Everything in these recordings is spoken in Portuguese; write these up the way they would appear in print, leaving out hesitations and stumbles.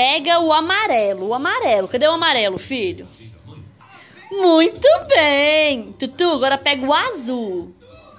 pega o amarelo. O amarelo. Cadê o amarelo, filho? Muito bem. Tutu, agora pega o azul.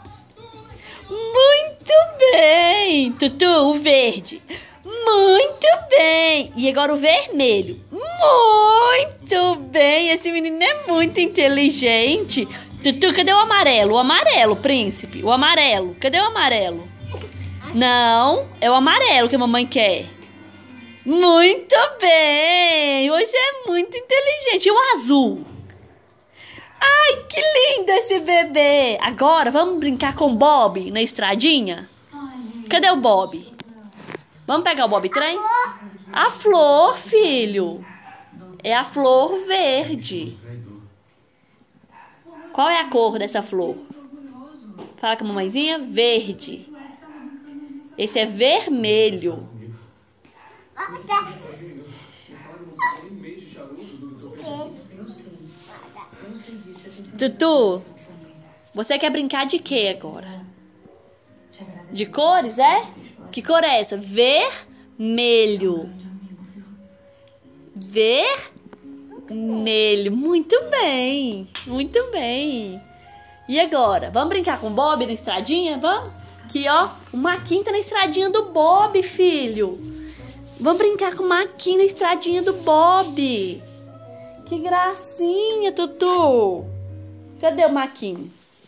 Muito bem. Tutu, o verde. Muito bem. E agora o vermelho. Muito bem. Esse menino é muito inteligente. Tutu, cadê o amarelo? O amarelo, príncipe. O amarelo. Cadê o amarelo? Não, é o amarelo que a mamãe quer. Muito bem. Você é muito inteligente. E o azul? Ai, que lindo esse bebê. Agora, vamos brincar com o Bob na estradinha? Cadê o Bob? Vamos pegar o Bob trem? A flor, filho. É a flor verde. Qual é a cor dessa flor? Fala com a mamãezinha. Verde. Esse é vermelho. Tutu, você quer brincar de quê agora? De cores, é? Que cor é essa? Vermelho. Vermelho. Muito bem. Muito bem. E agora? Vamos brincar com o Bob na estradinha? Vamos? Aqui, ó. O Maquinho tá na estradinha do Bob, filho. Vamos brincar com o Maquinho na estradinha do Bob. Que gracinha, Tutu. Cadê o Maquinho?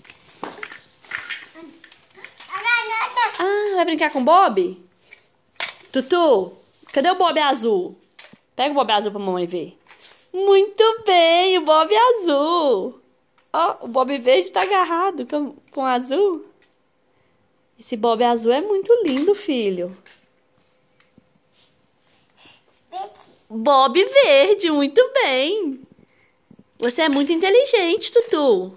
Ah, vai brincar com o Bob? Tutu, cadê o Bob azul? Pega o Bob azul pra mamãe ver. Muito bem, o Bob azul. Ó, o Bob verde tá agarrado com o azul. Esse Bob azul é muito lindo, filho. Bob verde, muito bem. Você é muito inteligente, Tutu.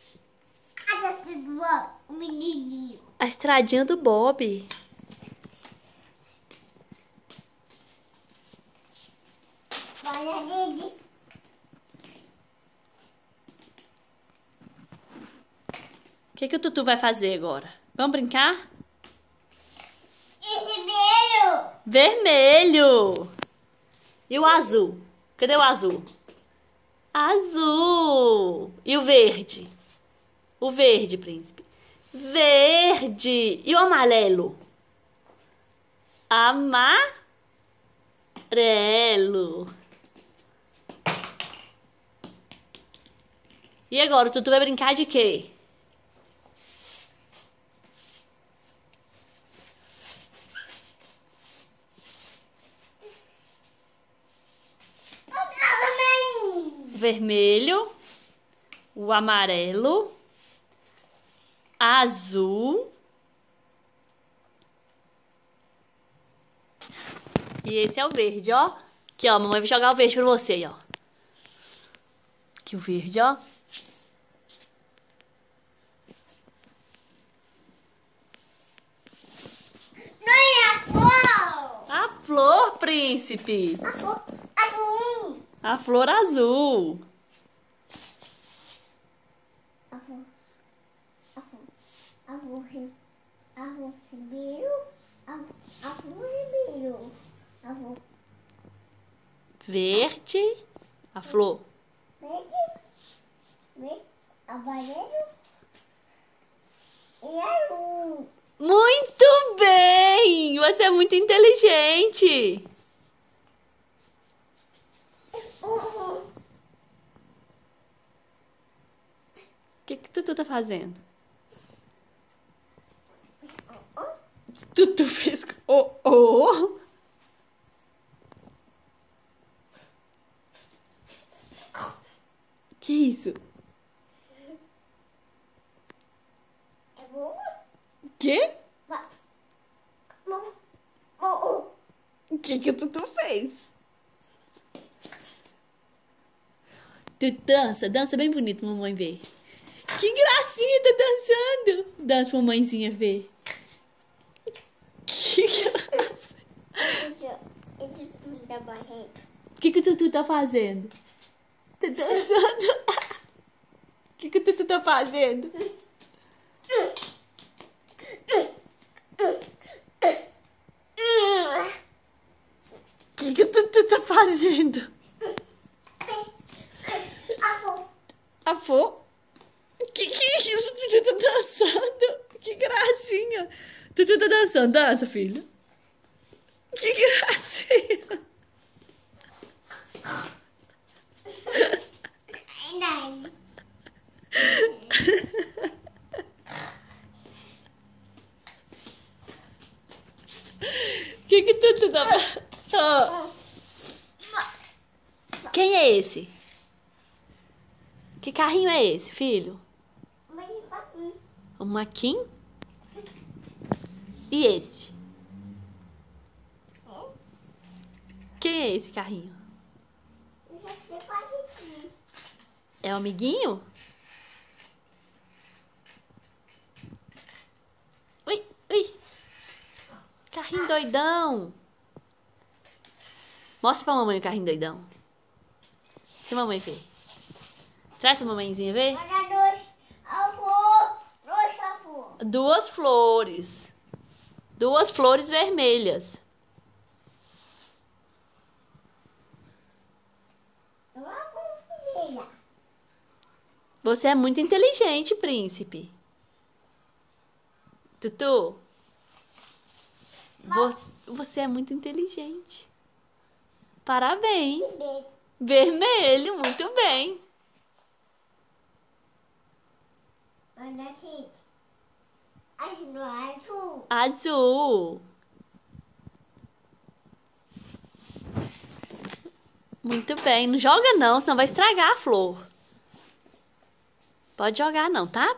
O menininho. A estradinha do Bob. O que o Tutu vai fazer agora? Vamos brincar? Esse vermelho. Vermelho. E o azul? Cadê o azul? Azul. E o verde? O verde, príncipe. Verde. E o amarelo? Amarelo. E agora, o Tutu vai brincar de quê? Vermelho, o amarelo, azul e esse é o verde, ó. Aqui, ó, a mamãe vai jogar o verde pra você, ó. Aqui o verde, ó. Não é a flor. A flor, príncipe. A flor azul. A flor azul. A flor vermelho. A flor vermelho. A flor Verde. A flor. verde. Amarelo. E azul. Muito bem! Você é muito inteligente. O que Tutu tá fazendo? Tutu fez... Oh. Que isso? É bom? Quê? Oh. O que o Tutu fez? Tu dança bem bonito, mamãe ver. Que gracinha, tá dançando. Dança pra mamãezinha ver. Que graça. O que o Tutu tá fazendo? Tá dançando. O que o Tutu tá fazendo? O que o Tutu tá fazendo? Avô? Que é isso? Tutu tá dançando. Que gracinha. Tutu tá dançando. Dança, filho. Que gracinha. Que Tutu tá fazendo? Quem é esse? Que carrinho é esse, filho? Um maquinho? E esse? Quem é esse carrinho? É o amiguinho? Ui, ui. Carrinho doidão. Mostra pra mamãe o carrinho doidão. Deixa a mamãe ver. Traz pra mamãezinha ver. Duas flores. Duas flores vermelhas. Você é muito inteligente, príncipe. Tutu. Você é muito inteligente. Parabéns. Vermelho, muito bem. Azul. Muito bem. Não joga não, senão vai estragar a flor. Pode jogar não, tá?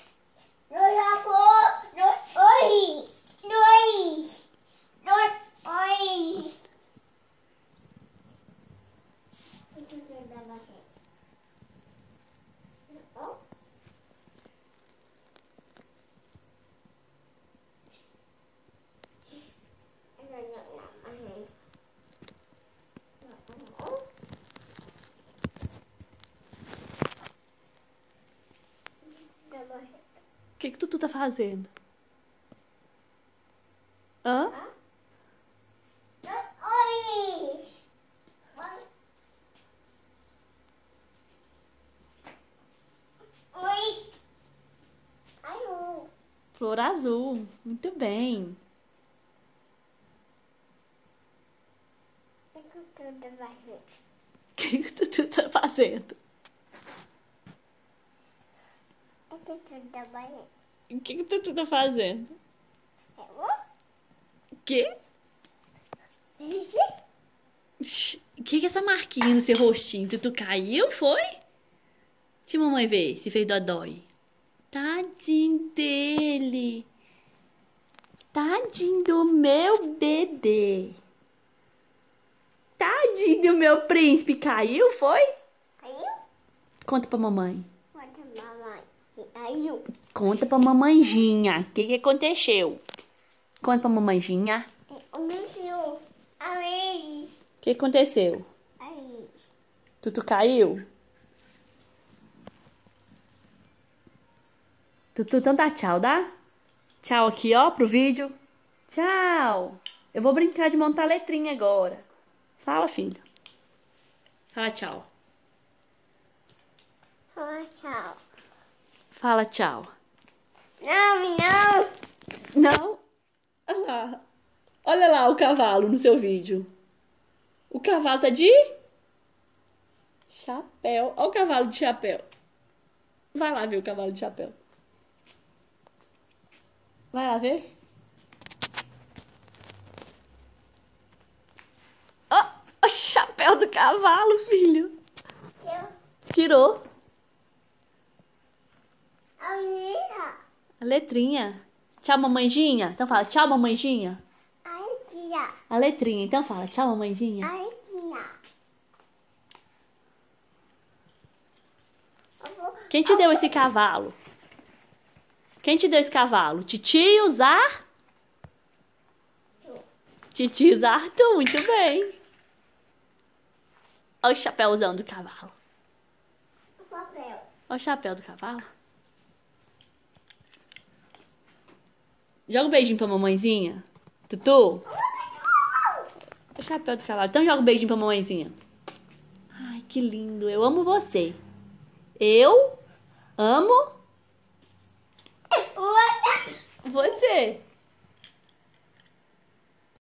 O que Tutu tá fazendo? Hã? Flor azul. Muito bem. O que Tutu tá fazendo? O que Tutu tá fazendo? O quê? O que é essa marquinha no seu rostinho? Tutu caiu, foi? Deixa a mamãe ver se fez dodói. Tadinho dele. Tadinho do meu bebê. Tadinho do meu príncipe. Caiu, foi? Conta pra mamãe. Conta pra mamãezinha. O que aconteceu? Conta pra mamãezinha. O que aconteceu? Tutu caiu? Tutu, então dá tchau, dá? Tchau aqui, ó, pro vídeo. Tchau. Eu vou brincar de montar letrinha agora. Fala, filho. Fala tchau. Tchau. Fala tchau. Não. Não? Olha lá. Olha lá o cavalo no seu vídeo. O cavalo tá de chapéu. Olha o cavalo de chapéu. Vai lá ver o cavalo de chapéu. Vai lá ver. Ó, o chapéu do cavalo, filho. Tirou. A letrinha. Tchau, mamãezinha. Então fala, tchau, mamãezinha. A letrinha. Então fala, tchau, mamãezinha. Quem te deu esse cavalo? Quem te deu esse cavalo? Titio Zar? Titio Zarto, muito bem. Olha o chapéuzão do cavalo. Olha o chapéu do cavalo. Joga um beijinho pra mamãezinha. Tutu. Chapéu do cavalo. Então joga um beijinho pra mamãezinha. Ai, que lindo. Eu amo você. Eu amo você.